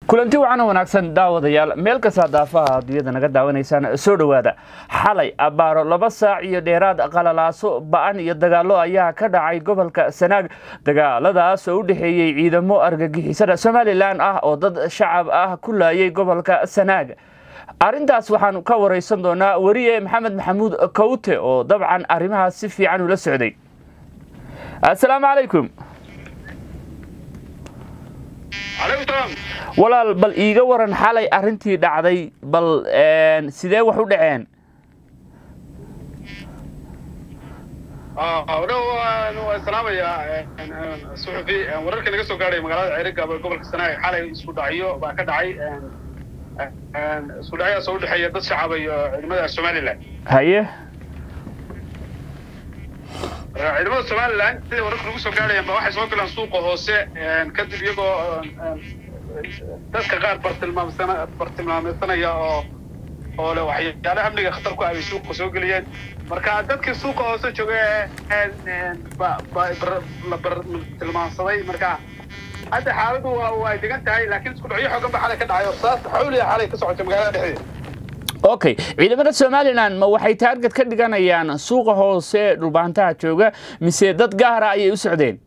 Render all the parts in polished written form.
kulanti wacan wanaagsan daawadayaal meel ka saadaafaha adduunyada naga daawanaysaan soo dhawaada xalay abaaro 2 saac iyo dheeraad qalalaaso ba'an iyo dagaalo ayaa ka dhacay gobolka Sanaag dagaaladaas oo u dhaxeeyay ciidamo argagixisada Somaliland ah oo dad shacab ah ku laayay gobolka Sanaag arintaas waxaan ka wareysan doonaa wariye Maxamed Maxamuud Kawte oo dabcan arimaha si fiican ula socday assalaamu calaykum walaal bal iiga waran xalay arintii dhacday bal sidee wax u dhaceen السلام يا صحفي ورركن laga soo gaaray magaalada Ceerigaabo gobolka Sanaag xalay isku dhacyo baa ka dhacay isku dhacyo soo dhaxay dad shacab iyo ciidamada Somaliland haye ciidamada Somaliland sidii wararka lagu soo gaaray waxay soo galaan suuqa hoose kadib iyagoo dadka qaar bartilmaameedsanaya oo la waxyaalaha amniga khatar ku ah suuqa soo galiyeen marka dadkii suuqa hoose joogay la bartilmaamsaday marka hadda xaaladdu waa degan tahay laakiin isku dhacyo xooggan baa xalay ka dhacay saas xawliya xalay ka socotay magaalada dhexdeeda Okay ciidamada Somaliland ma waxay target ka dhiganayaan suuqa hoose dhulbaantaha jooga mise dad gaar ah ay u socdeen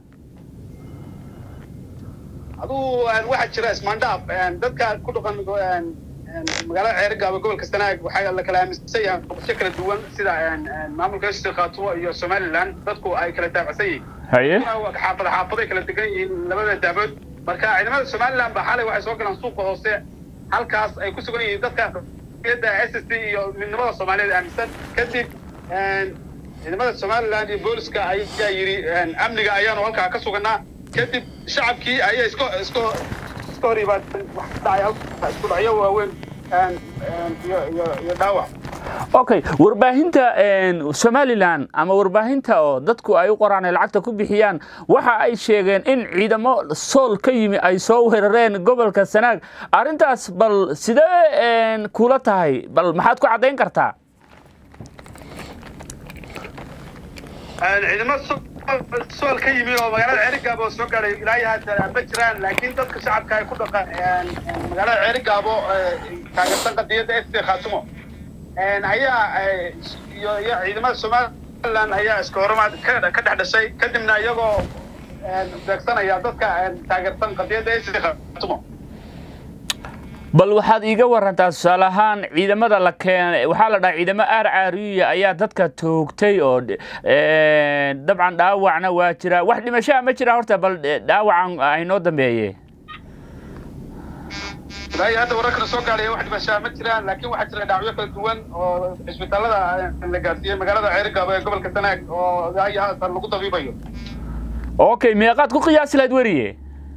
waxa jira ismaandhaaf dadka ku dhaqan magaalada Ceerigaabo gobolka Sanaag waxa la kala aaminsan yahay qorshe kala duwan sida maamulka Shaqaato iyo Somaliland dadku ay kala taabacsan yihiin haye xaafado kala degan yihiin labada daabood marka ciidamada Somaliland baa xalay waxay soo galaan suuqa hoose halkaas ay ku sugan yihiin dadka SSC iyo midnimada Soomaaliyeed aaminsan kadib ciidamada Somaliland iyo booliska ayaa yiri amniga ayaanu halka ka suganaa kadib shacabkii ayaa iska horibaad wax dhacay isku dhacyo waaweyn iyo dhaawac Okay warbaahinta Somaliland ama warbaahinta oo dadku ay u qoraan lacagta ku bixiyaan waxa ay sheegeen in ciidamo sool ka yimi ay soo weerareen gobolka Sanaag arintaas bal sidee kula tahay bal maxaad ku cadeyn kartaa ciidamada sool ka yimi oo magaalada Ceerigaabo soo gaaray ilaa hadda ma jiraan laakiin dadka shacabka ay ku dhaqan magaalada Ceerigaabo taageersan qadiyada Shaqaato ayaa iyo ciidamada Somaliland ayaa iska hormaad ka dhaxdashay kadibna iyagoo deegsanaya dadka taageersan qadiyada Shaqaato bal waxaad iiga warantaa salahan ciidamada la keenay waxa la dhahay ciidamo aariya ayaa dadka toogtay oo dabcan dhaawacna waa jira wax dhimasho ma jira horta bal dhaawacan ay noo dambeeyay هذا وركن سوق عليه واحد مشى متران لكن واحد جرى دعوة كل دوان وإسبيتال هذا اللي قاسيه مقالة عيرقة قبل كسنة وهاي هذا اللي طبيب أيه. أوكي ميقات كل قياس الأدوية.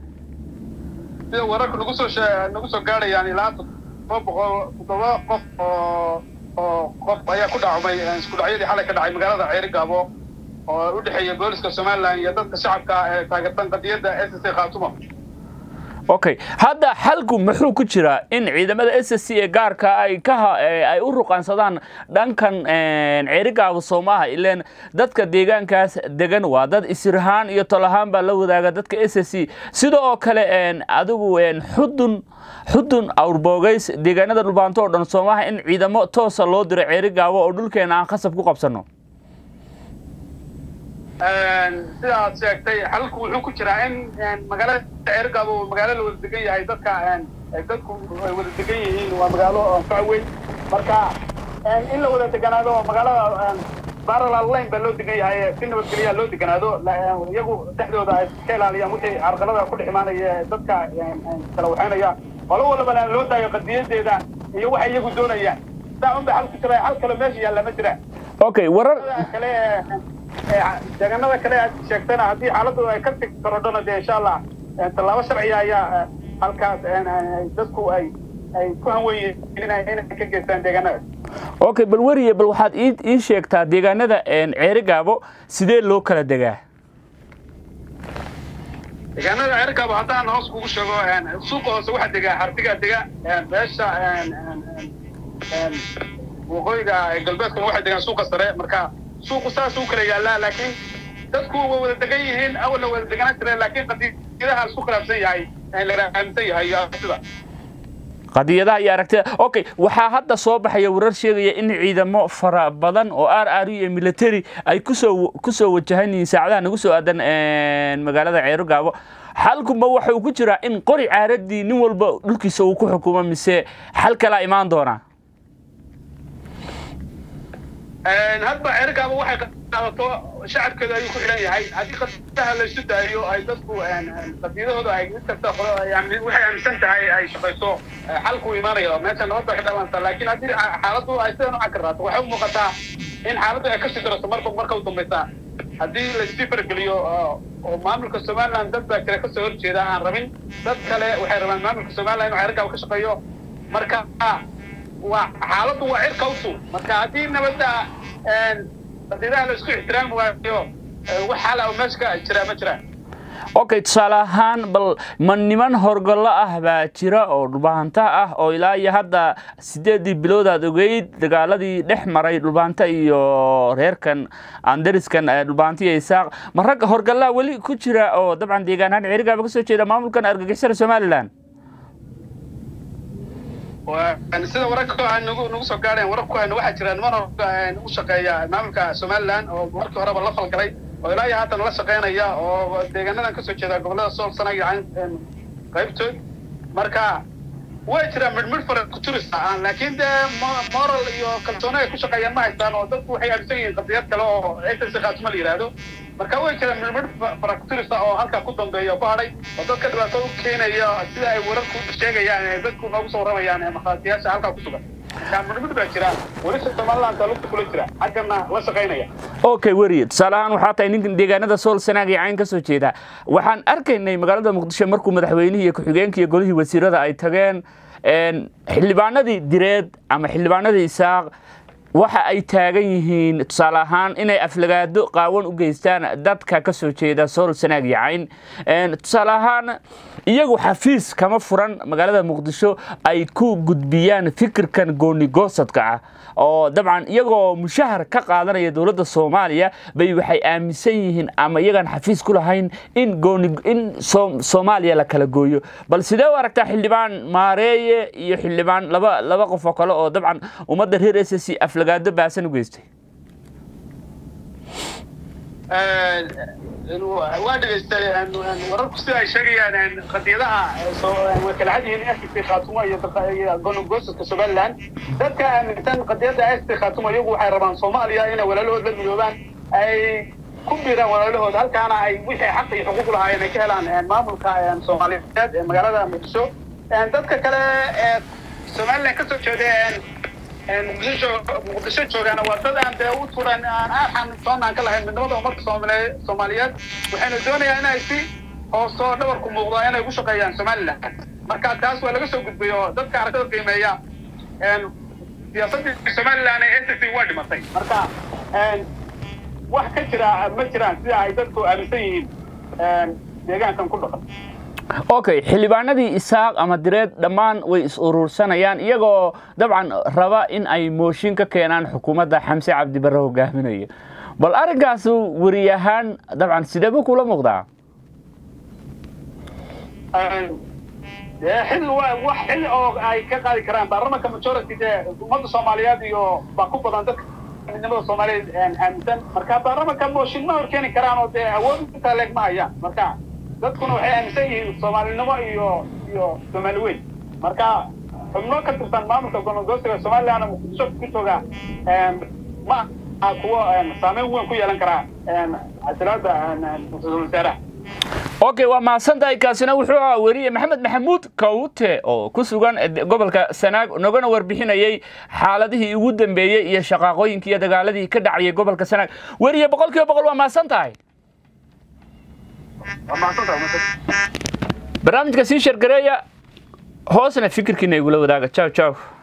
وركن نقص قاري يعني لا تطوق قف هي كل عمي كل عيلي حالة كل عيل مقالة عيرقة ودي حي بوليس كسمان لان يدك الشعب كاقطن قضية SSC خاطمة. Okay hadda xalku muxuu ku jira in ciidamada SSC ee gaarka ay u ruqansadaan dhankan Ceerigaabo Soomaha ileen dadka deegaankaas degan waa dad isirhaan iyo tolahaan baa la wadaaga dadka SSC sidoo kale adigu xudun awrbogays deegaanada dhulbaanto oo dhan Soomaha in ciidamo toos loo diro Ceerigaabo oo dhulkeena aan khasab ku qabsano sidaas sheegtay halku wuxuu ku jiraa in magaalada Ceerigaabo magaalo la wada degan yahay dadku ay wada degan yihiin waa magaalo weyn marka in la wada deganaado magaalada parallel line baa loo degan yahay si nabadgelyo loo deganaado iyagu dhexdooda ay ka ilaaliyaan wixii carqalada ku dhimanaya dadka kala waxaanaya walba loo daayo qadiyadeeda iyo waxa iyagu doonayaan saacan baa halku jiraa hal kale meesha yaala ma jira okay warar kale deegaanada kale aad sheegtana haddii xaaladdu ay ka korodhona insha Allah talaabo sharci ayaa halkaas dadku ay ku hanweeyeen inay ka geystaan deegaanada okay bal wariye bal waxaad ii sheegtaa deegaanada Ceerigaabo sidee loo kala degaa deegaanada Ceerigaabo haddaan hoos kugu sheego suuqa hoose waxa degaa hartiga dega beesha waqooyiga galbeedka waxa degaa suuqa sare marka suuq saas uu kala yaala laakiin dadku way wada degan yihiin awal wada deganaan jireen laakiin qadiidaha isku khilaafsan yahay la aaminsan yahay sida qadiyadaha iyo aragtida. Okay, waxaa hadda soo baxaya warar sheegaya in ciidamo fara badan oo RRU iyo military ay ku soo wajahanayeen saacadaha nagu soo aadan magaalada Ceero Gaabo. xalkuma waxa uu ku jiraa in qori caaradii nin walba dhulkiisa uu ku xukumo mise xal kala imaan doona. hadba Ceero Gaabo waxay qaadato shacabkeeda ay ku xiran yahay hadii qadaha la isu daayo ay dadku qadiyadooda ay mid kasta yani waxay aaminsan tahay ay shaqayso xalku imaanayo meesha nabadda ka dhawaanta laakiin hadii xaaladdu ay sidoo kale karaato waxay u muuqataa in xaaladdu ay ka sii darto marka u dambaysa hadii la isii fargeliyo oo maamulka Soomaaliland dad kale ka soo horjeeda aan rabin dad kale waxay rabaan maamulka Soomaaliland inuu Ceero Gaabo ka shaqeeyo marka waa xaaladdu waa cirka u soo marka hadii nabadda qadiyadaha la isku ixtiraam waayo waxa la meeshka jira ma jiraan. Okay, tusaale ahaan bal ma niman horgalo ah baa jira oo dhulbaanta ah oo ilaa iyo hadda 8 bilood aad ogeyd dagaaladii dhex maray dhulbaanta iyo reerkan Anderskan dhulbaanti iyo Isaaq ma rag horgala wali ku jira oo dabcan deegaanahan Ceero Gaabo ka soo jeeda maamulkan argagixisada Soomaaliland. sida wararka aan nagu soo gaareen wararku waxa jiraan niman u shaqeeya maamulka Soomaaliland oo markii hore la falgalay oo ilaa iyo hadda la shaqeynaya oo deegaanadan ka soo jeeda gobolada Sool Sanaag iyo qaybtood marka way jiraan midmid fara ku turista laakiin moral iyo kalsooni ay ku shaqeeyaan ma haystaan oo dadku waxay aaminsan yihiin qadiyad kale oo inta khaatimo la yiraahdo marka way jiraan midmid fara ku turista oo halka ku dambeeyo ku haray oo dadka dhibaato u keenaya sida ay wararku sheegayaan dadku noogu soo rabayaan maqaatiyaasha halka ku sugan midmid baa jira wararka Soomaaliland lagu kula jira xagana la shaqeynaya. Okay, wariyad salahan waxa tahay nin deegaanada Sool Sanaag iyo Cayn ka soo jeeda waxaan arkaynay magaalada Muqdisho markuu madaxweynaha iyo ku-xigeenka iyo golihii wasiirada ay tageen xildhibaanadii direed ama xildhibaanadii Isaaq waxa ay taagan yihiin tusaale ahaan inay aflagaado qaawan u geystaan dadka ka soo jeeda Sool Sanaag iyo Cayn tusaale ahaan iyagu xafiis kama furan magaalada Muqdisho ay ku gudbiyaan fikirkan gooni goosadka ah oo dabcan iyagoo mushahar ka qaadanaya dawladda Soomaaliya bay waxay aaminsan yihiin ama iyagan xafiis ku lahayn in Soomaaliya la kala gooyo bal sidee u aragtaa xildhibaan Maareeye iyo xildhibaan laba qof oo kale oo dabcan ummadda reer SSC aflagaado baasan u geystay. waa dhageystay wararku sida ay sheegayaan qadiyadaha soo kala cadyihiin SSC Khaatumo iyo gobolka Soomaaliland dadka aaminsan qadiyada SSC Khaatumo iyagu waxay rabaan Soomaaliya inay walaalahooda la midoobaan ay ku biiraan walaalahooda halkaana ay wixii xaq iyo xuquuq lahaayeen ay ka helaan maamulka Soomaaliyeed ee magaalada Muqdisho dadka kale ee Soomaaliland ka soo jeedeen Muqdisho joogaana waa dad aan u turan aan Soomaaliland ka lahayn midnimada ummadda Soomaaliyeed waxayna doonayaan inay si hooso dhabar ku muuqdo inay ku shaqeeyaan Soomaaliland marka taas waa laga soo gudbiyo dadka aragtida qiimeeya siyaasadda Soomaaliland ee SSC waa dhimatay marka wax ka jira ma jiraan sida ay dadku aaminsan yihiin deegaankan ku dhaqan. Okay, xildhibaanadii Isaaq ama direed dhamaan way is urursanayaan iyagoo dabcan raba in ay mooshin ka keenaan xukuumadda Xamse Cabdi Barre hogaaminaya bal arigaas wariyahan dabcan sidee buu kula muuqdaa xil oo ay ka qaadi karaan baarlamaanka majority ummadda Soomaaliyeed iyo baa ku badan dadka midnimada Soomaaliyeed aaminsan marka baarlamaanka mooshin ma horkeeni karaan oo awood inta leeg ma hayaan marka dadkuna waxay aaminsan yihiin Soomaalinimo iyo Soomaaliyeed marka xubno ka tirsan maamulka gobolka Soomaaliland Muqdisho ku jooga ma kuwa saameyn weyn ku yeelan kara asalaada wasaaraha. Okay, waa maasantahay kaasina wuxuu ahaa wariye Maxamed Maxamuud Kawte oo ku sugan gobolka Sanaag nagana warbixinayay xaaladihii ugu dambeeyay iyo shaqaqooyinkii iyo dagaaladii ka dhacay gobolka Sanaag wariye 100% waa maasantahay. برنامج كسي شرقرية هوسنا فكر كنا يقولوا ذاك تشاو